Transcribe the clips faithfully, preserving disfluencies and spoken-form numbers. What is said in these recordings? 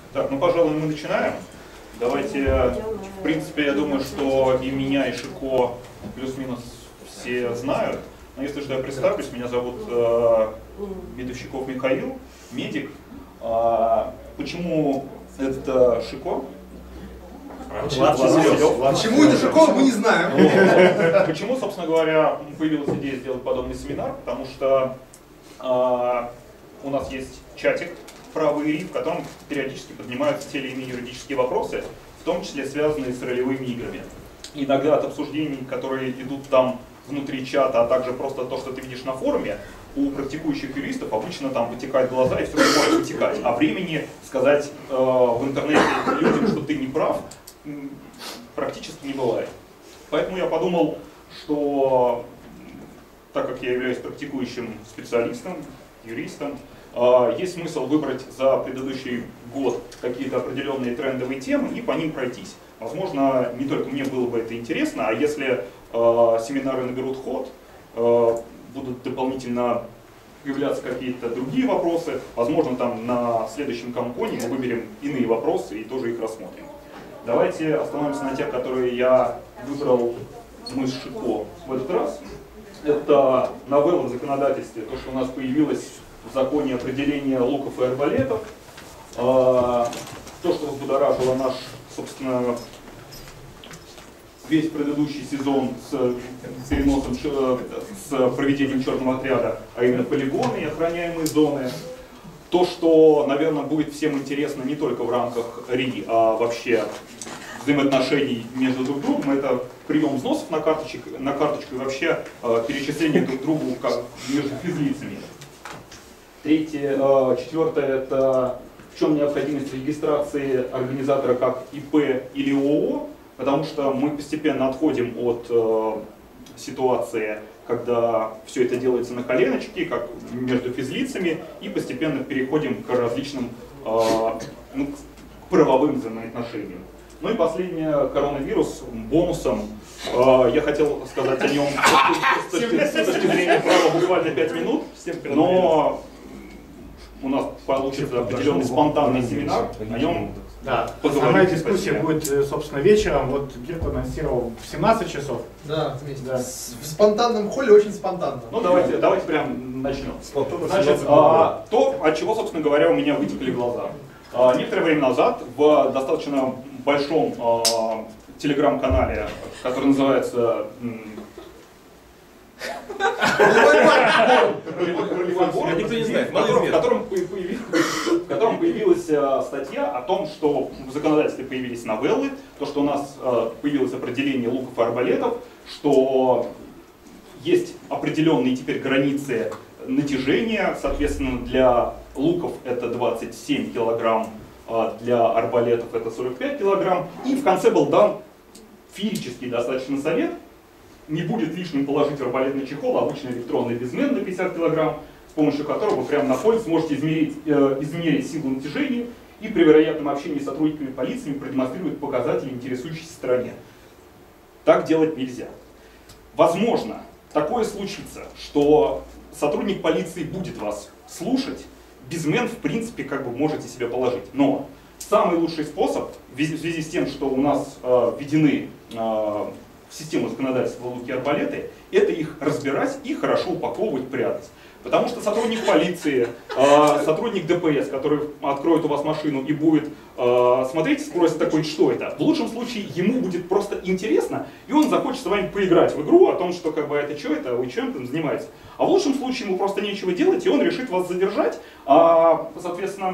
Так, ну, пожалуй, мы начинаем. Давайте, в принципе, я думаю, что и меня, и Шико плюс-минус все знают. Но если что, я представлюсь, меня зовут э, Медовщиков Михаил, медик. А, почему это Шико? Почему это Шико, мы не знаем. Почему, собственно говоря, появилась идея сделать подобный семинар? Потому что а, у нас есть чатик «Правый ри», в котором периодически поднимаются те или иные юридические вопросы, в том числе связанные с ролевыми играми. Иногда от обсуждений, которые идут там внутри чата, а также просто то, что ты видишь на форуме, у практикующих юристов обычно там вытекают глаза и все может вытекать. А времени сказать э, в интернете людям, что ты не прав, практически не бывает. Поэтому я подумал, что так как я являюсь практикующим специалистом, юристом, э, есть смысл выбрать за предыдущий год какие-то определенные трендовые темы и по ним пройтись. Возможно, не только мне было бы это интересно, а если э, семинары наберут ход, э, будут дополнительно появляться какие-то другие вопросы, возможно, там на следующем Комконе мы выберем иные вопросы и тоже их рассмотрим. Давайте остановимся на тех, которые я выбрал мы с Шико в этот раз. Это новелла в законодательстве, то, что у нас появилось в законе определение луков и арбалетов, э, то, что взбудоражило наш, собственно, весь предыдущий сезон с переносом, с проведением черного отряда, а именно полигоны и охраняемые зоны. То, что, наверное, будет всем интересно не только в рамках ри, а вообще взаимоотношений между друг другом, это прием взносов на, карточек, на карточку и вообще э, перечисление друг другу как между физлицами. Третье, э, четвертое, это в чем необходимость регистрации организатора как ИП или ООО, потому что мы постепенно отходим от э, ситуации, когда все это делается на коленочке, как между физлицами, и постепенно переходим к различным э, ну, к правовым взаимоотношениям. Ну и последнее, коронавирус, бонусом. Э, я хотел сказать о нем с точки, с точки зрения права буквально пять минут, но у нас получится определенный спонтанный семинар, о нем да, основная дискуссия будет, собственно, вечером. Вот Гирт анонсировал в семнадцать часов. Да, да. В спонтанном холле очень спонтанно. Ну давайте, давайте прям начнем. Значит, а, то, от чего, собственно говоря, у меня вытекли глаза. А, некоторое время назад в достаточно большом а, телеграм-канале, который называется Никто не знает. В котором, в котором появилась статья о том, что в законодательстве появились новеллы, то, что у нас появилось определение луков и арбалетов, что есть определенные теперь границы натяжения, соответственно, для луков это двадцать семь килограмм, а для арбалетов это сорок пять килограмм, и в конце был дан феерический достаточно совет. Не будет лишним положить в арбалетный чехол обычный электронный безмен на пятьдесят килограмм, с помощью которого вы прямо на поле сможете измерить, э, измерить силу натяжения и при вероятном общении с сотрудниками полиции продемонстрировать показатели интересующейся стороне. Так делать нельзя. Возможно, такое случится, что сотрудник полиции будет вас слушать, безмен в принципе как бы можете себе положить. Но самый лучший способ, в связи с тем, что у нас э, введены э, в систему законодательства луки и арбалеты, это их разбирать и хорошо упаковывать, прятать. Потому что сотрудник полиции, э, сотрудник ДПС, который откроет у вас машину и будет э, смотреть, спросит такой, что это, в лучшем случае ему будет просто интересно, и он захочет с вами поиграть в игру о том, что как бы это что это, вы чем там занимаетесь. А в лучшем случае ему просто нечего делать, и он решит вас задержать, а, соответственно,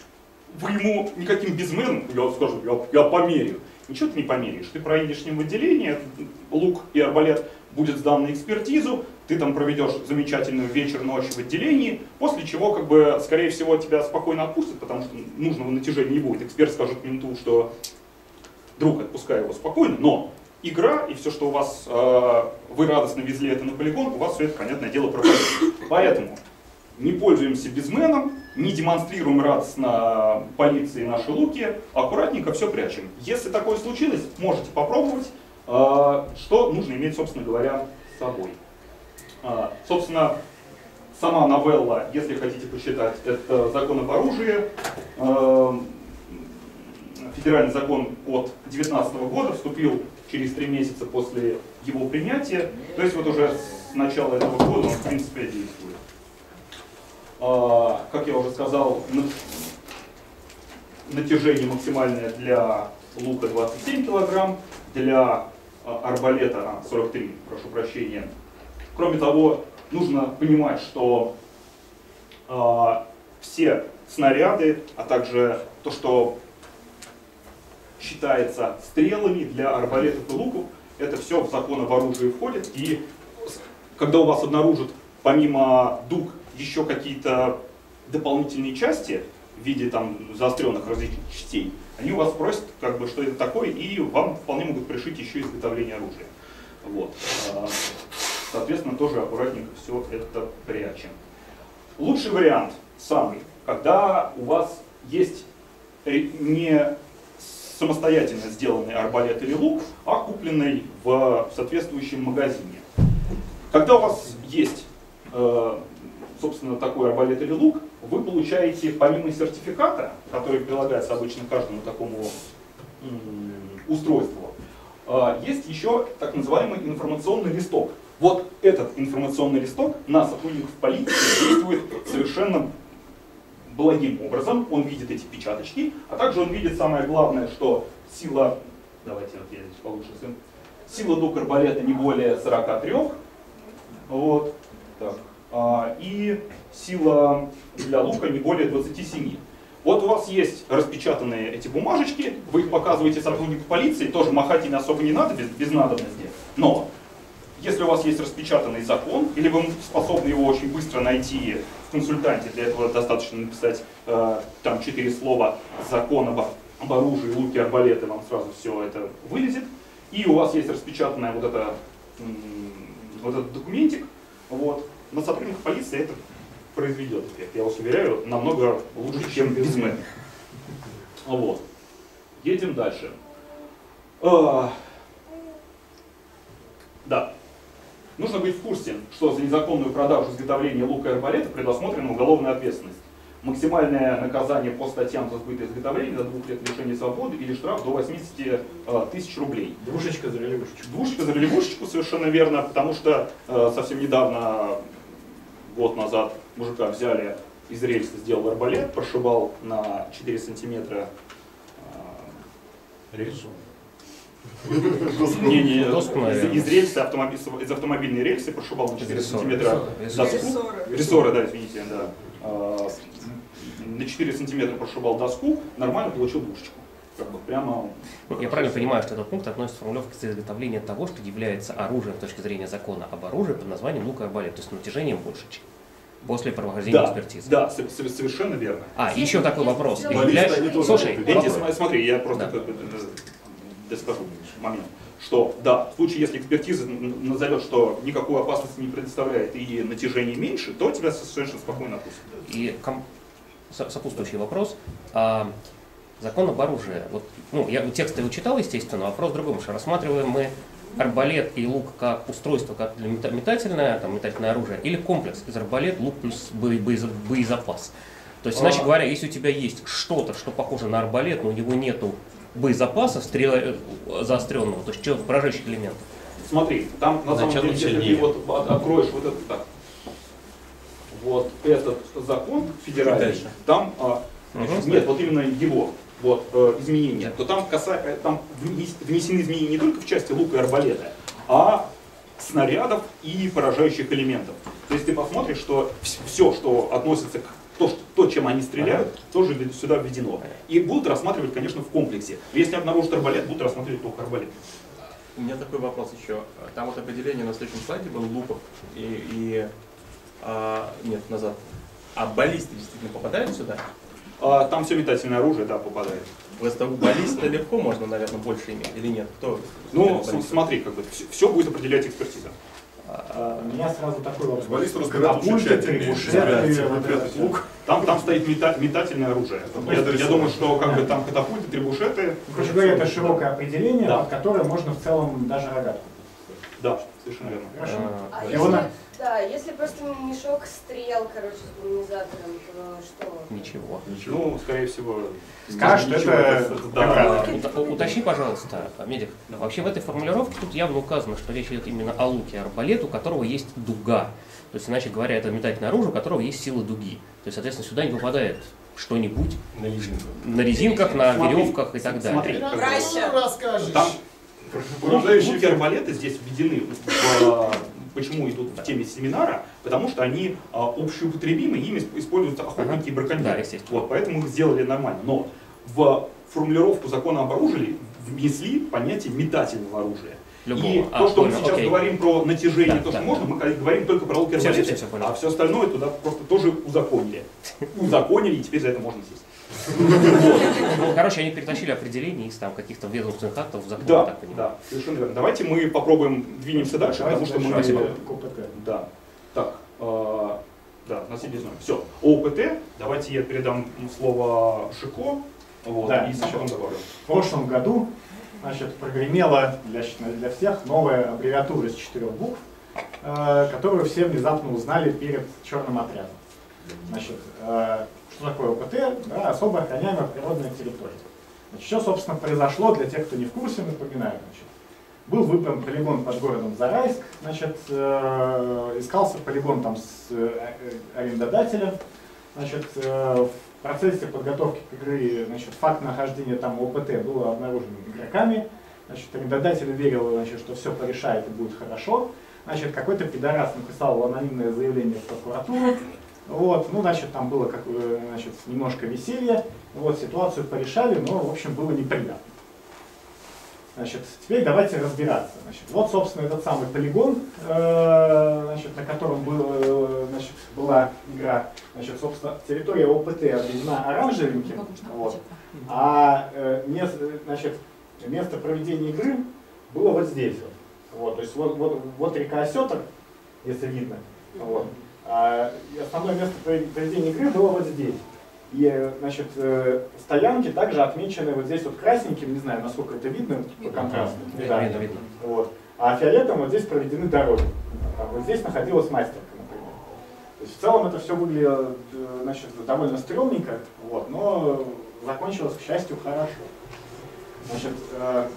вы ему никаким безменом, я скажу, я, я померяю. Ничего ты не померяешь. Ты проедешь с ним в отделение, лук и арбалет будет сдан на экспертизу, ты там проведешь замечательную вечер, ночь в отделении, после чего, как бы, скорее всего, тебя спокойно отпустят, потому что нужного натяжения не будет. Эксперт скажет менту, что друг, отпускай его спокойно, но игра и все, что у вас, э, вы радостно везли это на полигон, у вас все это, понятное дело, пропадет. Поэтому не пользуемся безменом, не демонстрируем радостно полиции наши луки, аккуратненько все прячем. Если такое случилось, можете попробовать, что нужно иметь, собственно говоря, с собой. Собственно, сама новелла, если хотите почитать, это закон об оружии. федеральный закон от две тысячи девятнадцатого года, вступил через три месяца после его принятия, то есть вот уже с начала этого года он в принципе действует. А, как я уже сказал, натяжение максимальное для лука двадцать семь килограмм, для а, арбалета сорок три, прошу прощения. Кроме того, нужно понимать, что а, все снаряды, а также то, что считается стрелами для арбалетов и луков, это все в закон об оружии входит. И когда у вас обнаружат помимо дуг еще какие-то дополнительные части в виде там заостренных различных частей, они у вас спросят, как бы, что это такое, и вам вполне могут пришить еще изготовление оружия. Вот. Соответственно, тоже аккуратненько все это прячем. Лучший вариант, самый, когда у вас есть не самостоятельно сделанный арбалет или лук, а купленный в соответствующем магазине. Когда у вас есть, э, собственно, такой арбалет или лук, вы получаете помимо сертификата, который прилагается обычно к каждому такому м, устройству, э, есть еще так называемый информационный листок. Вот этот информационный листок на сотрудников полиции действует совершенно благим образом. Он видит эти печаточки, а также он видит самое главное, что сила, давайте вот я здесь получше, сила дуг арбалета не более сорока трёх, вот, так, а, и сила для лука не более двадцати семи. Вот у вас есть распечатанные эти бумажечки, вы их показываете сотруднику полиции, тоже махать ими особо не надо, без, без надобности, но если у вас есть распечатанный закон, или вы способны его очень быстро найти в консультанте, для этого достаточно написать э, там четыре слова «закон об, об оружии, луке, арбалеты», вам сразу все это вылезет. И у вас есть распечатанный вот, это, вот этот документик, вот, на сотрудниках полиции это произведет эффект. Я вас уверяю, намного лучше, чем без мэна. Вот. Едем дальше. А, да. Нужно быть в курсе, что за незаконную продажу, изготовления лука и арбалета предусмотрена уголовная ответственность. Максимальное наказание по статьям за сбыт и изготовление до двух лет лишения свободы или штраф до восьмидесяти тысяч рублей. Двушечка за релевушечку. Двушечка за релевушечку, совершенно верно, потому что э, совсем недавно, год назад, мужика взяли из рельса, сделал арбалет, прошибал на четыре сантиметра э, рельсу. Не, не, из, из рельсы, автомобиль, из автомобильной рельсы прошибал на четыре сантиметра доску. Рессоры, да, извините, да. А, на четыре сантиметра прошибал доску, нормально получил двушечку. Как бы прямо... Я правильно понимаю, что этот пункт относится к формулировке за изготовление того, что является оружием с точки зрения закона об оружии под названием лук и арбалет, то есть натяжением больше, чем после прохождения да, экспертизы. Да, совершенно верно. А, еще такой вопрос. Для... Слушай, Эти, смотри, я просто да. доскажу момент. Что, да, в случае, если экспертиза назовет, что никакой опасности не предоставляет и натяжение меньше, то тебя совершенно спокойно отпустят. И ком... сопутствующий вопрос. А, закон об оружии. Вот, ну, я текст его читал, естественно, вопрос в другом, что рассматриваем мы арбалет и лук как устройство, как метательное, там, метательное оружие, или комплекс из арбалет, лук плюс боезапас. То есть, иначе говоря, если у тебя есть что-то, что похоже на арбалет, но у него нету боезапаса стрела заостренного, то есть что, поражающих элементов. Смотри, там на самом деле, если ты вот откроешь вот этот так, вот этот закон федеральный, там а, значит, нет, вот именно его вот, э, изменения, то там, каса, там внесены изменения не только в части лука и арбалета, а снарядов и поражающих элементов. То есть ты посмотришь, что все, что относится к То, что, то, чем они стреляют, ага. тоже сюда введено. И будут рассматривать, конечно, в комплексе. Если обнаружат арбалет, будут рассматривать только арбалет. У меня такой вопрос еще. Там вот определение на следующем слайде было луков и, и а, нет, назад. А баллисты действительно попадают сюда? А, там все метательное оружие, да, попадает. Просто у баллиста легко можно, наверное, больше иметь или нет? Кто? Ну, смотри, как бы все, все будет определять экспертиза. А, у меня сразу такой вопрос. Баллисты разбирают очень тщательно. Там, там стоит мета, метательное оружие. Я, я думаю, что как бы там катапульты, требушеты. Короче говоря, это широкое определение, да. Под которое можно в целом даже рогатку. Да, совершенно верно. Хорошо. А Его на... Да, если просто мешок стрел, короче, с поляризатором, то что? Ничего. Ну, скорее всего, Скажешь, что ничего, это да. А, ут- Уточни, пожалуйста, Медик, вообще в этой формулировке тут явно указано, что речь идет именно о луке арбалет, у которого есть дуга. То есть, иначе говоря, это метательное оружие, у которого есть сила дуги. То есть, соответственно, сюда не попадает что-нибудь На резинку. на резинках, на Смотри, веревках и так далее. Смотри, Праща. Расскажешь. там Поражающий луки арбалеты здесь введены в, почему идут в теме семинара, потому что они а, общеупотребимы, ими используются охотники и браконьеры. Да, естественно. Вот, поэтому их сделали нормально. Но в формулировку закона об оружии внесли понятие метательного оружия. Любого. И А, то, что мы понял, сейчас окей. говорим про натяжение, Да, то, да, что можно, мы говорим только про луки Всё, арбалеты, всё, всё, понял. а все остальное туда просто тоже узаконили. Узаконили, и теперь за это можно сесть. Ну, короче, они перетащили определение из там каких-то ведомственных актов в закон, я Да, так понимаю. да, совершенно верно. Давайте мы попробуем двинемся дальше, потому что мы... Спасибо. к ОПТ. Да. Так, э, да, на себе знаем. Все. ОПТ. Давайте я передам слово Шико. Вот, Да, и сам значит, потом добавлю. В прошлом году, значит, прогремела для, для всех новая аббревиатура из четырех букв, э, которую все внезапно узнали перед черным отрядом. Значит, э, что такое ОПТ? Да, особо охраняемая природная территория. Значит, что, собственно, произошло, для тех, кто не в курсе, напоминаю. Значит, был выбран полигон под городом Зарайск, значит, э, искался полигон там с э, арендодателем. Значит, э, в процессе подготовки к игре, значит, факт нахождения там ОПТ был обнаружен игроками. Значит, арендодатель уверил, значит, что все порешает и будет хорошо. Значит, какой-то пидорас написал анонимное заявление в прокуратуру. Вот, ну, значит, там было как, значит, немножко веселья. Вот, ситуацию порешали, но, в общем, было неприятно. Значит, теперь давайте разбираться. Значит, вот, собственно, этот самый полигон, э, значит, на котором был, э, значит, была игра. Значит, собственно, территория ОПТ обведена оранжевеньким, вот, а э, место, значит, место проведения игры было вот здесь. Вот, вот, то есть вот, вот, вот река Осетр, если видно. Вот, а основное место проведения игры было вот здесь. И, значит, стоянки также отмечены вот здесь вот красненьким, не знаю, насколько это видно по контрасту. Видно, видно, видно. Вот. А фиолетом вот здесь проведены дороги. А вот здесь находилась мастерка, например. То есть в целом это все выглядело, значит, довольно стрёмненько, вот, но закончилось, к счастью, хорошо. Значит, э,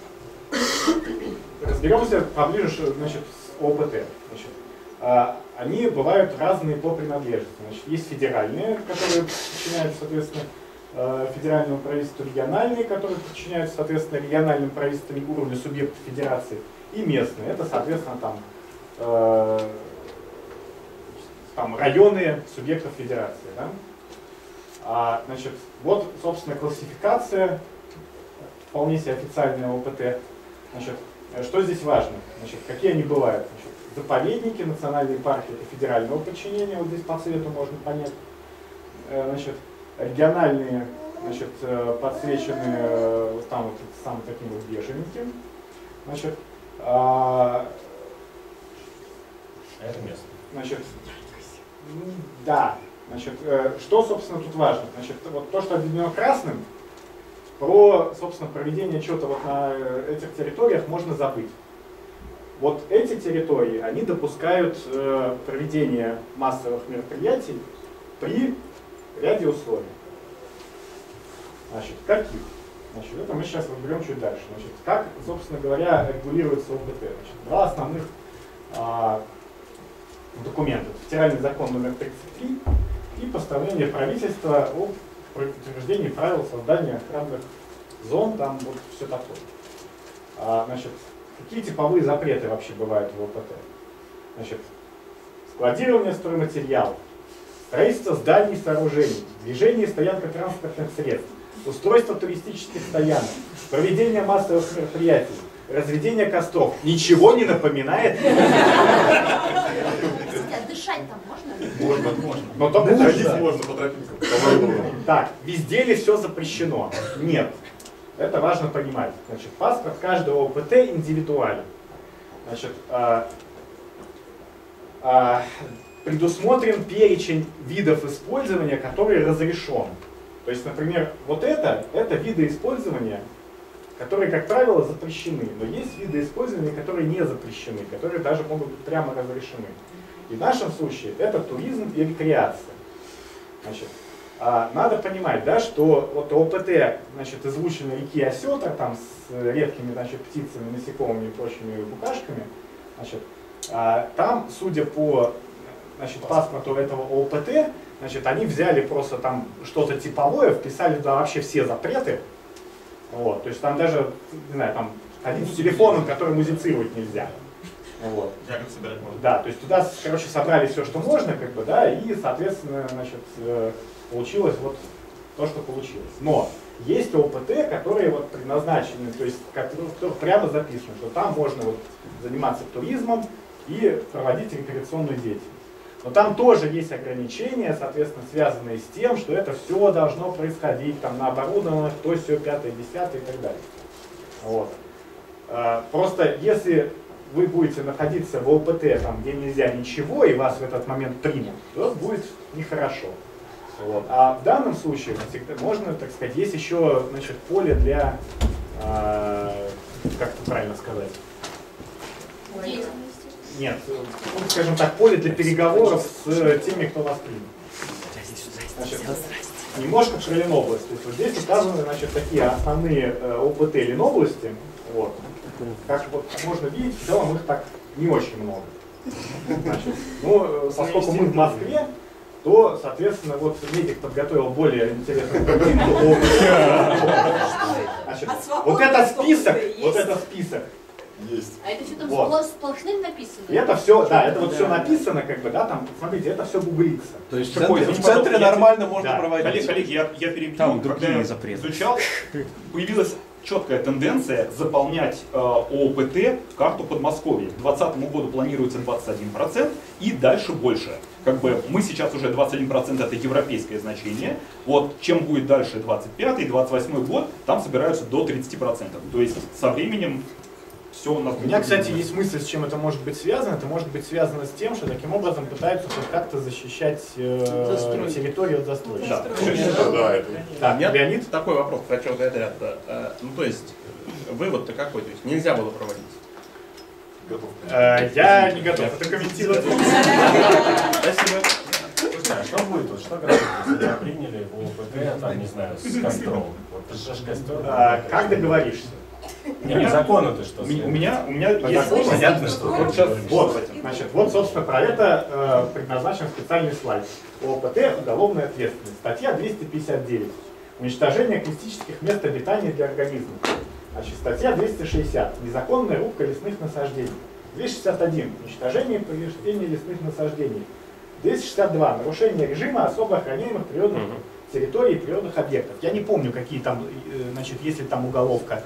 разберемся поближе, значит, с ОПТ. Значит, э, они бывают разные по принадлежности. Значит, есть федеральные, которые подчиняются, соответственно, федеральному правительству, региональные, которые подчиняются, соответственно, региональным правительствам уровня субъектов федерации, и местные. Это, соответственно, там, э, там районы субъектов федерации. Да? А, значит, вот, собственно, классификация, вполне себе официальная ОПТ. Значит, что здесь важно? Значит, какие они бывают? Значит, заповедники, национальные парки — это федерального подчинения, вот здесь по цвету можно понять. Значит, региональные, значит, подсвечены вот там вот самым таким вот бежевеньким. Значит, а, это место. Значит, да. Значит, что, собственно, тут важно? Значит, вот то, что обведено красным, про, собственно, проведение чего-то вот на этих территориях можно забыть. Вот эти территории, они допускают э, проведение массовых мероприятий при ряде условий. Значит, каких? Значит, это мы сейчас разберем чуть дальше. Значит, как, собственно говоря, регулируется ОПТ? Значит, два основных а, документа. Федеральный закон номер тридцать три и постановление правительства о утверждении правил создания охранных зон, там вот все такое. А, значит, какие типовые запреты вообще бывают в ОПТ? Значит, складирование стройматериалов, строительство зданий и сооружений, движение и стоянка транспортных средств, устройство туристических стоянок, проведение массовых мероприятий, разведение костров. Ничего не напоминает? А дышать там можно? Можно, можно. Но только Это нужно. ходить можно по тропинкам. Так, везде ли все запрещено? Нет. Это важно понимать. Значит, паспорт каждого ОПТ индивидуален. Значит, а, а, предусмотрен перечень видов использования, который разрешен. То есть, например, вот это, это виды использования, которые, как правило, запрещены. Но есть виды использования, которые не запрещены, которые даже могут быть прямо разрешены. И в нашем случае это туризм и рекреация. Значит, а надо понимать, да, что вот ОПТ, значит, излучины реки Осетр, там с редкими, значит, птицами, насекомыми и прочими букашками, значит, а, там, судя по, значит, паспорту этого ОПТ, значит, они взяли просто там что-то типовое, вписали туда вообще все запреты. Вот, то есть там даже, не знаю, там ходить с телефоном, который музицировать нельзя. Вот. Ягод собирать можно. Да, то есть туда, короче, собрали все, что можно, как бы, да, и, соответственно, значит, получилось вот то, что получилось. Но есть ОПТ, которые вот предназначены, то есть как, ну, прямо записано, что там можно вот заниматься туризмом и проводить рекреационную деятельность. Но там тоже есть ограничения, соответственно, связанные с тем, что это все должно происходить там на оборудованных, то все пятое, десятое и так далее. Вот. Просто если вы будете находиться в ОПТ, там, где нельзя ничего, и вас в этот момент примут, то будет нехорошо. Вот. А в данном случае можно, так сказать, есть еще, значит, поле для, э, как это правильно сказать? Деятельности. Нет, ну, скажем так, поле для переговоров с теми, кто вас примет. Значит, немножко про Ленобласть. То есть вот здесь указаны, значит, такие основные э, ОПТ Ленобласти. Вот. Как вот можно видеть, в целом их так не очень много. Значит, ну, поскольку мы в Москве, то, соответственно, вот Медик подготовил более интересную картинку. Значит, вот это список, вот это список. Есть. А это все там Вот. сплошным написано? И это все, да, это вот все написано, как бы, да, там, смотрите, это все гуглится. То есть в Какой? центре, в центре нормально можно Да. проводить. Коллеги, коллеги, я, я перебью. Там Когда другие я запреты. изучал, появилась четкая тенденция заполнять э, ОПТ карту Подмосковья. К двадцатому году планируется двадцать один процент и дальше больше. Как бы мы сейчас уже двадцать один процент это европейское значение. Вот чем будет дальше двадцать пятый, двадцать восьмой год, там собираются до тридцати процентов. То есть со временем все у нас. У меня, кстати, есть мысль, с чем это может быть связано. Это может быть связано с тем, что таким образом пытаются хоть как-то защищать э, территорию от застройщика. Да. Да, это... Так, У меня Леонид? такой вопрос про Чёрный-отряд. Э, Ну, то есть, вывод-то какой? То есть, нельзя было проводить? Готов. Э, я не готов это комментировать. Спасибо. Слушай, а что будет, вот что граждане, если тебя приняли в ОПТ, там, не знаю, с костром? Вот ты же костер. Э, как договоришься? Не, не закону-то что? У меня, у меня есть... Закон, понятно, что. Вот сейчас, Вот, значит, вот, собственно, про это э, предназначен специальный слайд. ОПТ «Уголовная ответственность». Статья двести пятьдесят девять. Уничтожение классических мест обитания для организмов. Значит, статья двести шестьдесят. Незаконная рубка лесных насаждений. двести шестьдесят один. Уничтожение и повреждение лесных насаждений. двести шестьдесят два. Нарушение режима особо охраняемых природных территорий и природных объектов. Я не помню, какие там, э, значит, если там уголовка.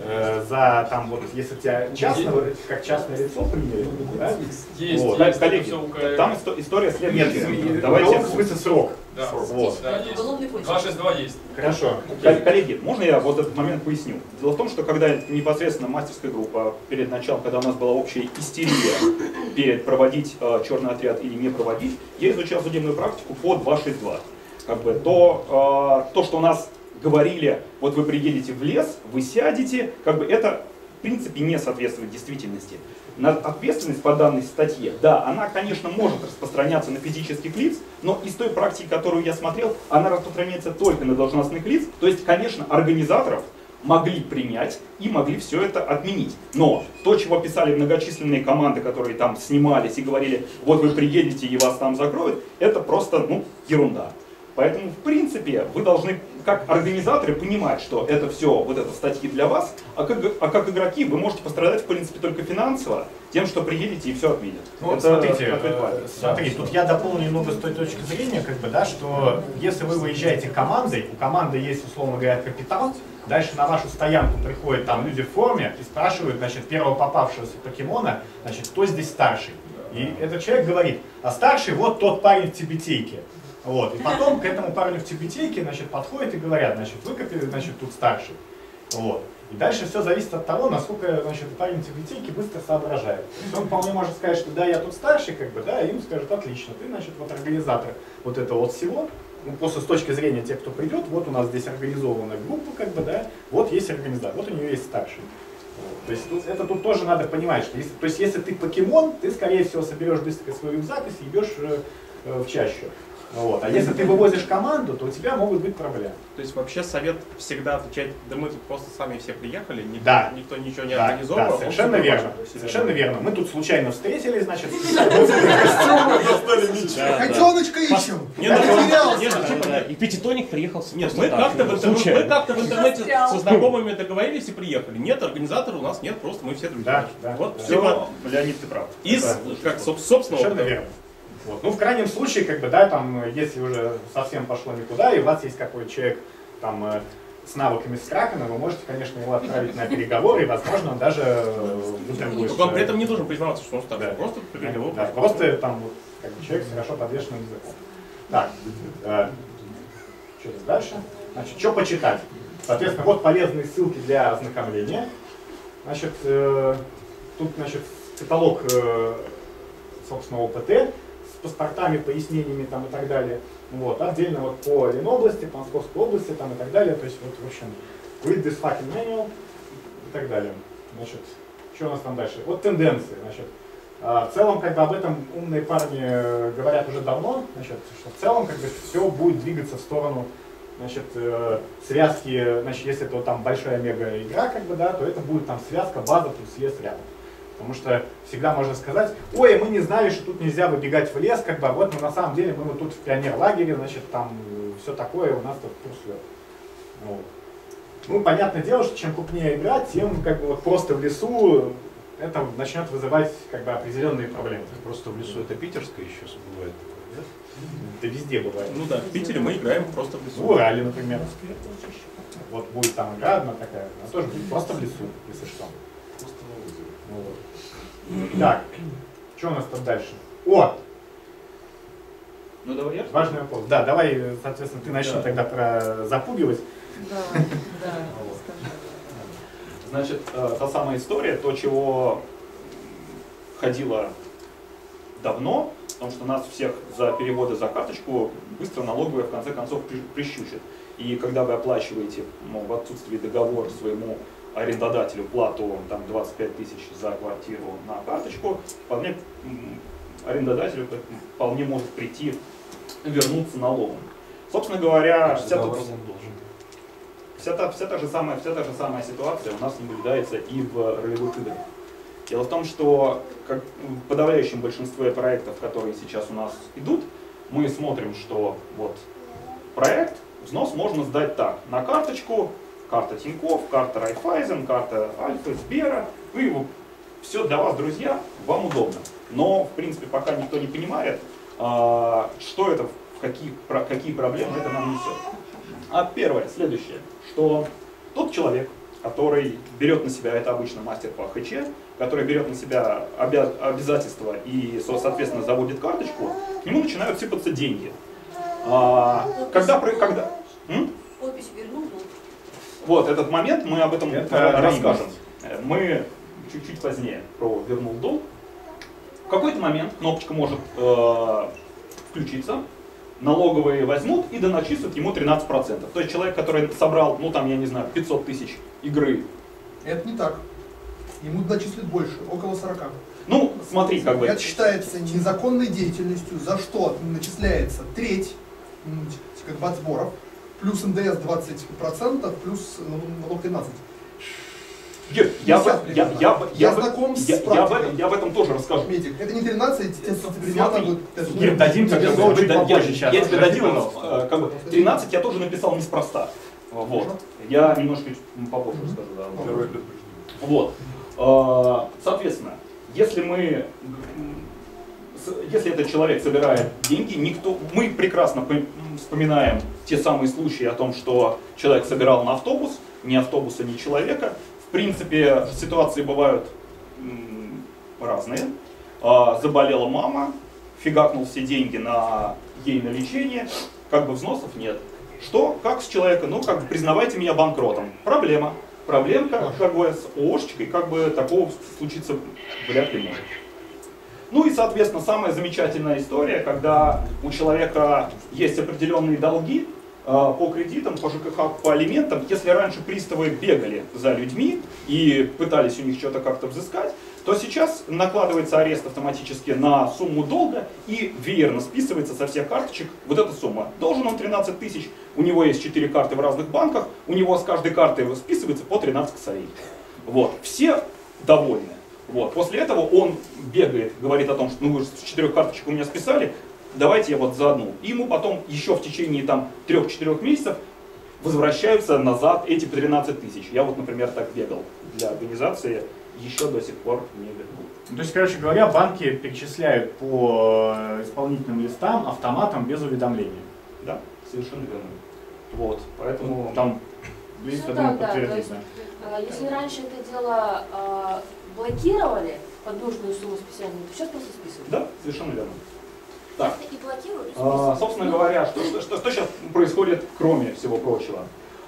За там вот, если тебя частного, как частное лицо приняли, да? Есть, Вот. есть, коллеги, это всё там исто- история Нет, следующая. давайте в смысле срок. Да, Вот. да, есть. Уголовный кодекс. два шесть два есть. Хорошо. Кол- Коллеги, можно я вот этот момент поясню? Дело в том, что когда непосредственно мастерская группа, перед началом, когда у нас была общая истерия перед проводить э, черный отряд или не проводить, я изучал судебную практику по два шесть два. Как бы, то, э, то, что у нас говорили, вот вы приедете в лес, вы сядете, как бы это в принципе не соответствует действительности. На ответственность по данной статье, да, она, конечно, может распространяться на физических лиц, но из той практики, которую я смотрел, она распространяется только на должностных лиц. То есть, конечно, организаторов могли принять и могли все это отменить. Но то, чего писали многочисленные команды, которые там снимались и говорили, вот вы приедете и вас там закроют, это просто, ну, ерунда. Поэтому, в принципе, вы должны, как организаторы, понимать, что это все, вот это статьи для вас, а как, а как игроки вы можете пострадать, в принципе, только финансово, тем, что приедете и все отменят. Ну, вот это смотрите, ответ э, правильный. смотри, тут я дополню немного с той точки зрения, как бы, да, что если вы выезжаете командой, у команды есть, условно говоря, капитал, дальше на вашу стоянку приходят там люди в форме и спрашивают, значит, первого попавшегося покемона, значит, кто здесь старший. И этот человек говорит, а старший вот тот парень в тибетейке. Вот. И потом к этому парню в тибетейке, значит, подходят и говорят, значит, выкопили, значит, тут старший. Вот. И дальше все зависит от того, насколько, значит, парень в тибетейке быстро соображает. То есть он вполне может сказать, что да, я тут старший, как бы, да, и им скажут, отлично, ты, значит, вот организатор вот этого вот всего. Ну, просто с точки зрения тех, кто придет, вот у нас здесь организованная группа, как бы, да, вот есть организатор, вот у нее есть старший. То есть тут, это тут тоже надо понимать, что если, то есть если ты покемон, ты скорее всего соберешь быстро свой рюкзак и съебешь э, э, в чащу. Вот. А если ты вывозишь команду, то у тебя могут быть проблемы. То есть вообще совет всегда отвечать, да мы тут просто сами все приехали, никто, Да. никто ничего не Да, организовал. да, совершенно он верно. супер Совершенно верно. Мы тут случайно встретились, значит. Котеночка ищем. Не, ну, Потерялся. нет, ну, типа, И пятитоник приехал с Нет, просто мы так, как-то в, интер- случайно. мы как-то в интернете Застрял. со знакомыми договорились и приехали. Нет, организатора у нас нет, просто мы все друзья. Да, да, вот, да. типа, Все, Леонид, ты прав. из, Да. как, соб- собственного Совершенно опыта. верно. Вот. Ну, в крайнем случае, как бы, да, там, если уже совсем пошло никуда, и у вас есть какой-то человек там э, с навыками Скракена, вы можете, конечно, его отправить на переговоры, и, возможно, он даже э, выторгует. Только он при этом не должен признаваться, что он старше. Да. Просто переговор. Да, просто там вот, как бы, человек с хорошо подвешенным языком. Так, э, что дальше? Значит, что почитать? Соответственно, вот полезные ссылки для ознакомления. Значит, э, тут, значит, каталог э, собственно, ОПТ с паспортами, пояснениями там и так далее. Вот. Отдельно вот по Ленобласти, по Московской области там и так далее. То есть вот, в общем, read this fucking manual и так далее. Значит, что у нас там дальше? Вот тенденции. Значит, в целом, как бы об этом умные парни говорят уже давно, значит, что в целом как бы все будет двигаться в сторону, значит, связки, значит, если это вот там большая мега игра, как бы, да, то это будет там связка база плюс лес рядом. Потому что всегда можно сказать, ой, мы не знали, что тут нельзя выбегать в лес, как бы, а вот мы на самом деле, мы вот тут в пионер-лагере, значит, там все такое, у нас тут курс лет. Вот. Ну, понятное дело, что чем крупнее игра, тем как бы вот просто в лесу это начнет вызывать как бы определенные проблемы. Просто в лесу это питерское еще бывает. Нет? Это везде бывает. Ну да, в Питере мы играем просто в лесу. В Урале, например. Вот будет там игра одна такая, она тоже будет просто в лесу, если что. Вот. Так, что у нас там дальше? О! Ну давай я. Важный вопрос. Да, давай, соответственно, ты начни Да. тогда про запугивать. Да, да, скажи. Значит, э, та самая история, то, чего ходило давно, потому что нас всех за переводы за карточку быстро налоговая в конце концов при- прищучит. И когда вы оплачиваете, мол, в отсутствии договора своему арендодателю плату там, двадцать пять тысяч за квартиру на карточку, вполне м, арендодателю вполне может прийти вернуться налогом. Собственно говоря, вся, тут- вся, та, вся, та же самая, вся та же самая ситуация у нас наблюдается и в ролевых играх. Дело в том, что как в подавляющем большинстве проектов, которые сейчас у нас идут, мы смотрим, что вот проект, взнос можно сдать так, на карточку, карта Тинькофф, карта Райфайзен, карта Альфа, Сбера, вы его, все для вас, друзья, вам удобно. Но, в принципе, пока никто не понимает, а, что это, в какие, про, какие проблемы это нам несет. А первое, следующее, что тот человек, который берет на себя, это обычно мастер по ХЧ, который берет на себя обя- обязательства и, со- соответственно, заводит карточку, к нему начинают сыпаться деньги. А, когда, про- когда, м? Подпись вернул, ну, Вот этот момент, мы об этом Это э, расскажем. анонимность. Э, Мы чуть-чуть позднее про вернул долг. В какой-то момент кнопочка может э, включиться, налоговые возьмут и доначислят ему тринадцать процентов. То есть человек, который собрал, ну там, я не знаю, пятьсот тысяч игры. Это не так. Ему начислят больше, около сорока. Ну, смотри, как бы. Это считается незаконной деятельностью, за что начисляется треть м, как бы от сборов, плюс эн дэ эс двадцать процентов, плюс налог тринадцать процентов. Юр, я, Сейчас в- я, примерно. я, в- Я в- знаком с я, я в практикой. этом, я в этом тоже расскажу. Медик. Это не тринадцать, это примерно Смотри, вот это- Гир, дадим тебе слово чуть Да, я, попозже сейчас. я тебе Подожди, дадим, пожалуйста. э, как бы, тринадцать я тоже написал неспроста. Вот. Я немножко чуть попозже расскажу. Да. Первое предупреждение. Вот. Э, Соответственно, если мы, м, с- если этот человек собирает деньги, никто, мы прекрасно пом- вспоминаем те самые случаи о том, что человек собирал на автобус, ни автобуса, ни человека. В принципе, ситуации бывают м, разные. А, Заболела мама, фигакнул все деньги на ей на лечение, как бы взносов нет. Что? Как с человека? Ну, как бы признавайте меня банкротом. Проблема. Проблемка как бы с ООшечкой, как бы такого случиться вряд ли может. Ну и, соответственно, самая замечательная история, когда у человека есть определенные долги, по кредитам, по ЖКХ, по алиментам, если раньше приставы бегали за людьми и пытались у них что-то как-то взыскать, то сейчас накладывается арест автоматически на сумму долга и веерно списывается со всех карточек вот эта сумма. Должен он тринадцать тысяч, у него есть четыре карты в разных банках, у него с каждой карты списывается по тринадцать косарей. Вот. Все довольны. Вот. После этого он бегает, говорит о том, что ну вы же с четырех карточек у меня списали, давайте я вот за одну. И ему потом еще в течение там трех-четырех месяцев возвращаются назад эти тринадцать тысяч. Я вот, например, так бегал для организации, еще до сих пор не бегал. Ну, то есть, короче говоря, банки перечисляют по исполнительным листам автоматом без уведомления. Да, совершенно верно. Вот, поэтому там есть, Ну я да, думаю, да, то подтвердить, есть, да. э, если раньше это дело э, блокировали под нужную сумму списания, то сейчас просто списывают. Да, совершенно верно. Так. И блокируют, и А, списывают. собственно говоря, что, что, что, что сейчас происходит, кроме всего прочего?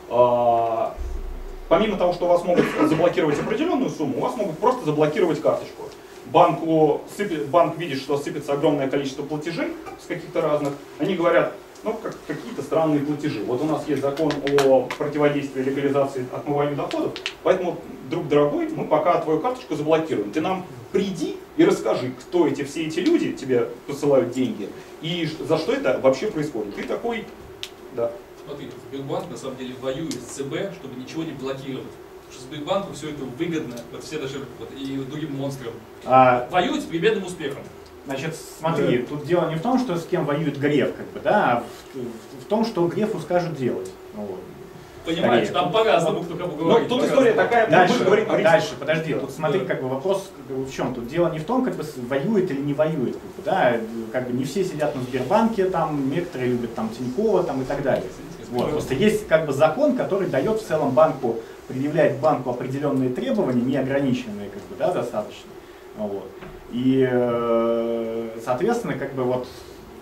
А, помимо того, что у вас могут заблокировать определенную сумму, у вас могут просто заблокировать карточку. Банку сыпет, банк видит, что сыпется огромное количество платежей с каких-то разных. Они говорят, ну, как, какие-то странные платежи. Вот у нас есть закон о противодействии легализации отмыванию доходов, поэтому, друг дорогой, мы пока твою карточку заблокируем. Ты нам приди и расскажи, кто эти все эти люди тебе посылают деньги и за что это вообще происходит. Ты такой, да. Смотри, Сбербанк на самом деле воюет с ЦБ, чтобы ничего не блокировать. Потому что Сбербанку все это выгодно, вот все даже вот, и другим монстрам. А, воюют с переменным успехом. Значит, смотри, тут дело не в том, что с кем воюет Греф, как бы, да, а в, в том, что Грефу скажут делать. Вот. Понимаешь, Скорее. там по-разному, кто кому говорит. Ну, тут история такая, Дальше, мы говорим о дальше, рисках. подожди, тут смотри, как бы вопрос как бы, в чем? Тут дело не в том, как бы воюет или не воюет, как бы, да, как бы не все сидят на Сбербанке, там, некоторые любят там Тинькова там, и так далее. Вот. Просто есть как бы закон, который дает в целом банку, предъявляет банку определенные требования, неограниченные, как бы, да, достаточно. Вот. И, соответственно, как бы вот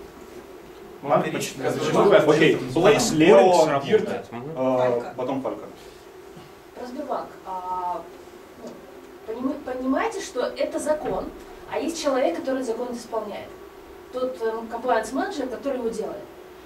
банк зачастую... Окей, Блейз, Лео, Дирт, потом Фалька. Про Сбербанк. А, ну, поним- понимаете, что это закон, а есть человек, который закон исполняет. Тот комплайенс-менеджер, который его делает.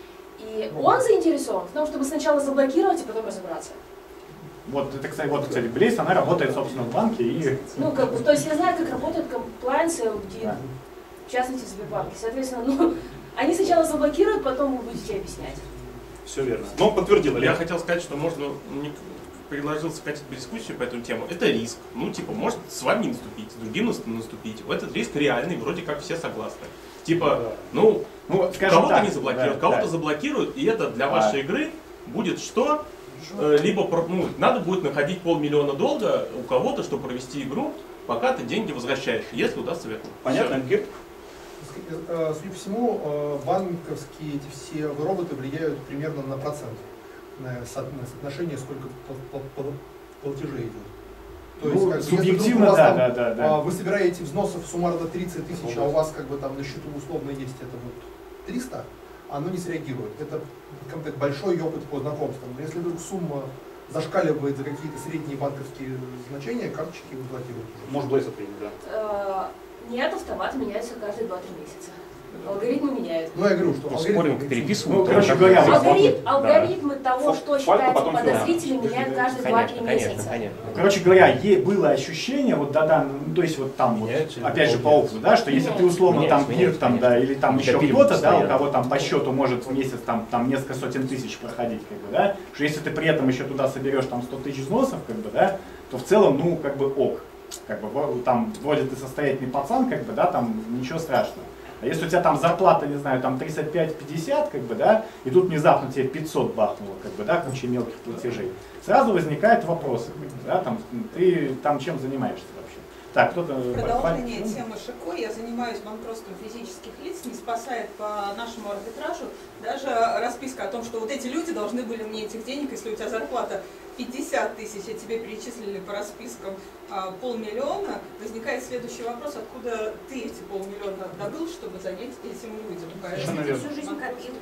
И он заинтересован в том, чтобы сначала заблокировать, а потом разобраться. Вот, это, кстати, вот, кстати, Блейз, она работает, собственно, в банке и... Ну, как бы, то есть я знаю, как работают комплайенсы, Да. в частности, в Сбербанке. Соответственно, ну, они сначала заблокируют, потом вы будете объяснять. Все верно. Но подтвердил. Я хотел сказать, что можно, не, предложил скатить дискуссию по этому тему. Это риск. Ну, типа, может с вами наступить, с другим наступить. Этот риск реальный, вроде как все согласны. Типа, Да. ну, Ну, скажем кого-то так, не заблокируют, да, кого-то да. заблокируют, и это для А. вашей игры будет что? Э, Либо про- ну, надо будет находить полмиллиона долга у кого-то, чтобы провести игру, пока ты деньги возвращаешь, если удастся вернуть. Понятно, Гирт? Судя по всему, банковские эти все роботы влияют примерно на процент, на соотношение, сколько платежей идет. То есть, Ну, как бы, если субъективно, вдруг у вас да, там, да, да, да. а, вы собираете взносов суммарно тридцать тысяч, а у вас как бы там на счету условно есть это вот триста, оно не среагирует. Это как бы большой опыт по знакомствам. Но если вдруг сумма зашкаливает за какие-то средние банковские значения, карточки вы блокируют. Может, Блейз ответит, да. Э, Нет, автомат меняется каждые два-три месяца. Алгоритмы меняют. Ну, я говорю, что Споринг алгоритмы- переписывают. Ну, короче там говоря, как-то- Алгоритм, Да. алгоритмы того, что Фалька считается потом сюда. подозрительным, меняют каждые два-три Конечно, конечно, месяца. конечно. Короче говоря, ей было ощущение, вот да, да, ну, то есть вот там, вот, Меняется или опять же по меняется? опыту, да, что если ты условно Меняется, там меняется, Гирт, там, конечно. да, или там Не еще копируют кто-то, да, у постоянно. кого там по счету может в месяц там, там несколько сотен тысяч проходить, как бы, да, что если ты при этом еще туда соберешь там сто тысяч взносов, как бы, да, то в целом, ну, как бы ок, как бы, во- там, вроде ты состоятельный пацан, как бы, да, там ничего страшного. А если у тебя там зарплата, не знаю, там тридцать пять пятьдесят, как бы, да, и тут внезапно тебе пятьсот бахнуло, как бы, да, куча мелких платежей, сразу возникают вопросы, как бы, да, там, ты там чем занимаешься вообще? Так, кто-то... Продолжение темы ШИКО. Я занимаюсь банкротством физических лиц, не спасает по нашему арбитражу даже расписка о том, что вот эти люди должны были мне этих денег, если у тебя зарплата пятьдесят тысяч, а тебе перечислили по распискам а, полмиллиона, возникает следующий вопрос, откуда ты эти полмиллиона добыл, чтобы занять этим людям. Совершенно верно. Всю жизнь копил.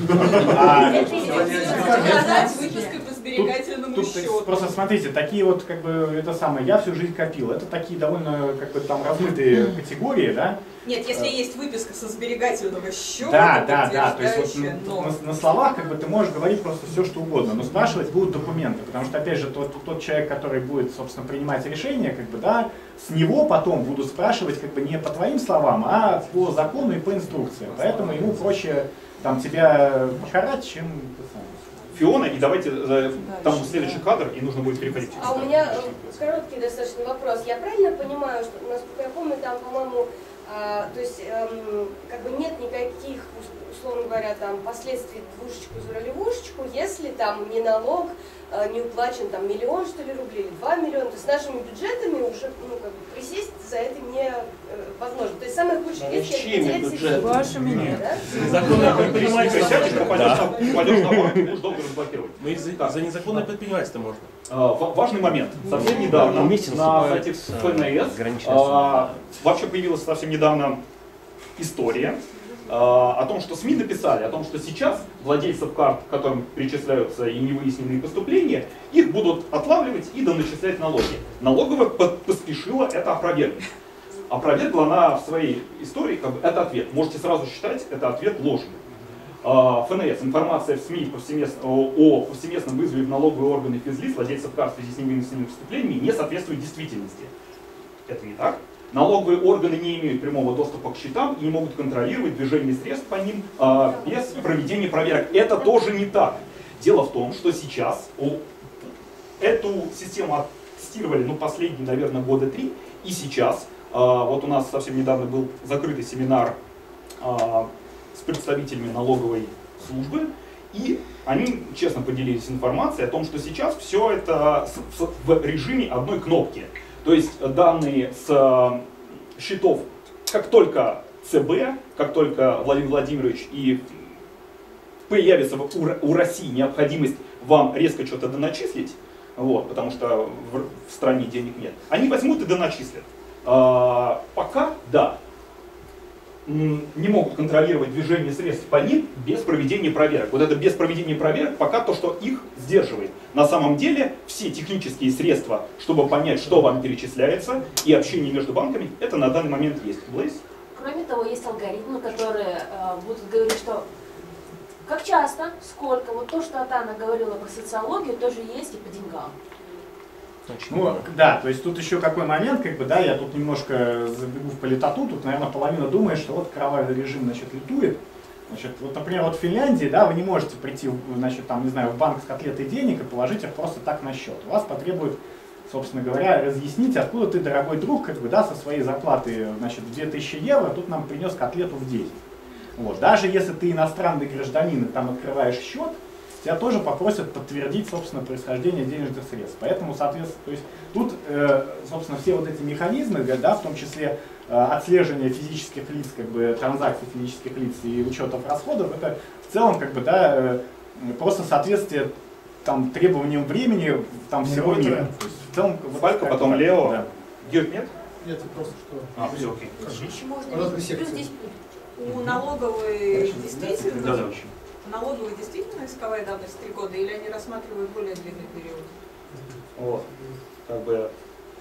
Доказать выпиской по сберегательному Тут счету. просто смотрите, такие вот, как бы, это самое, я всю жизнь копил. Это такие довольно, как бы, там размытые категории, да? Нет, если есть выписка со сберегательного счета, Да, да, да. То есть вот но... на, на словах, как бы, ты можешь говорить просто все, что угодно, но спрашивать будут документы, потому что, опять же, тот, тот человек, который будет, собственно, принимать решение, как бы, да, с него потом будут спрашивать, как бы, не по твоим словам, а по закону и по инструкциям. Поэтому ему проще там тебя покарать, чем ты сам. Фиона, и давайте э, там следующий кадр, и нужно будет переходить. А у меня э, короткий достаточно вопрос. Я правильно понимаю, что, насколько я помню, там, по-моему, э, то есть, эм, как бы нет никаких, условно говоря, там, последствий двушечку за левушечку, если там не налог, э, не уплачен там миллион, что ли, рублей, или два миллиона, то есть нашими бюджетами уже, ну, как бы, присесть за это не э, возможно. То есть самый худший риск — это потерять все Вашими деньги, нет. да? Незаконное предпринимательство. Сядешь, пойдешь, пойдешь на банк, и будешь долго разблокировать. Но из-за за незаконное предпринимательство можно. А, ва- важный момент. Совсем недавно Вместе на наступает, сайте э, ФНС ограниченная а, вообще появилась совсем недавно история а, о том, что СМИ написали, о том, что сейчас владельцев карт, к которым перечисляются и невыясненные поступления, их будут отлавливать и доначислять налоги. Налоговая по- поспешила это опровергнуть. Опровергла она в своей истории, как бы, это ответ. Можете сразу считать, это ответ ложный. ФНС. Информация в СМИ повсеместно, о повсеместном вызове в налоговые органы физлиц владельцев карт в связи с невыясненными преступлениями не соответствует действительности. Это не так. Налоговые органы не имеют прямого доступа к счетам и не могут контролировать движение средств по ним а, без проведения проверок. Это тоже не так. Дело в том, что сейчас о, эту систему тестировали, ну, последние, наверное, года три, и сейчас, а, вот у нас совсем недавно был закрытый семинар а, с представителями налоговой службы, и они честно поделились информацией о том, что сейчас все это с, с, в режиме одной кнопки. То есть данные с э, счетов, как только ЦБ, как только Владимир Владимирович и появится у, у России необходимость вам резко что-то доначислить, вот, потому что в, в стране денег нет, они возьмут и доначислят. А, пока, да, не могут контролировать движение средств по ним без проведения проверок. Вот это без проведения проверок пока то, что их сдерживает. На самом деле все технические средства, чтобы понять, что вам перечисляется, и общение между банками, это на данный момент есть. Блейз? Кроме того, есть алгоритмы, которые э, будут говорить, что как часто, сколько, вот то, что Атана говорила про социологию, тоже есть и по деньгам. Ну, да, то есть тут еще какой момент, как бы, да, я тут немножко забегу в политоту, тут, наверное, половина думает, что вот кровавый режим, значит, лютует. Значит, вот, например, вот в Финляндии, да, вы не можете прийти, значит, там, не знаю, в банк с котлетой денег и положить их просто так на счет. Вас потребует, собственно говоря, разъяснить, откуда ты, дорогой друг, как бы, да, со своей зарплаты, значит, в две тысячи евро, тут нам принес котлету в десять. Вот. Даже если ты иностранный гражданин и там открываешь счет, тебя тоже попросят подтвердить, собственно, происхождение денежных средств. Поэтому, соответственно, то есть тут, э, собственно, все вот эти механизмы, да, в том числе э, отслеживание физических лиц, как бы, транзакций физических лиц и учетов расходов, это в целом, как бы, да, э, просто соответствие там требованиям времени там всего Ну, мира. То есть, в целом, вот, Фалька, как потом бы, Лео. да. Георг, нет? Нет, это просто что. А, все, окей. Еще можно Разные плюс секции. здесь У налоговой действительно, Да, да. налоговой действительно исковая давность три года, или они рассматривают более длинный период? Вот. Как бы